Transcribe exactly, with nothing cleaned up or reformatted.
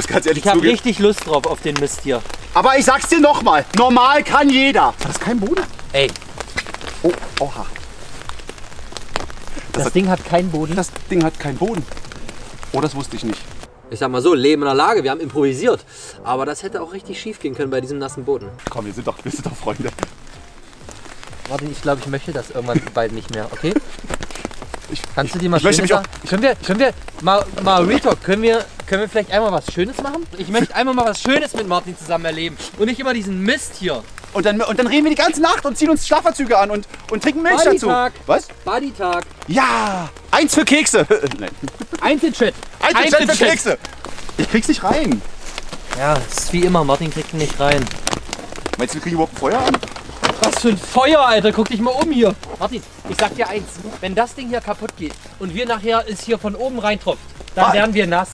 muss ganz ehrlich Ich habe zugeben. richtig Lust drauf auf den Mist hier. Aber ich sag's dir nochmal, normal kann jeder. Das ist kein Boden? Ey, Oh, oha. das, Das hat- Ding hat keinen Boden. Das Ding hat keinen Boden. Oh, das wusste ich nicht. Ich sag mal so, Leben in der Lage, wir haben improvisiert. Aber das hätte auch richtig schief gehen können bei diesem nassen Boden. Komm, wir sind doch, wir sind doch Freunde. Martin, ich glaube, ich möchte das irgendwann bald nicht mehr, okay? Ich, Kannst du dir mal ich möchte Schönes mich auch- sagen? Können wir, können wir, mal, mal Real Talk, können wir, können wir vielleicht einmal was Schönes machen? Ich möchte einmal mal was Schönes mit Martin zusammen erleben und nicht immer diesen Mist hier. Und dann, und dann reden wir die ganze Nacht und ziehen uns Schlafanzüge an und, und trinken Milch dazu. Bodytag. Was? Bodytag. Ja! Eins für Kekse! Nein. Einzelchat. Eins für Einzelchat. Kekse! Ich krieg's nicht rein. Ja, es ist wie immer, Martin kriegt ihn nicht rein. Meinst du, wir kriegen überhaupt ein Feuer an? Was für ein Feuer, Alter, guck dich mal um hier. Martin, ich sag dir eins, wenn das Ding hier kaputt geht und wir nachher es hier von oben reintropft, dann Ah. werden wir nass.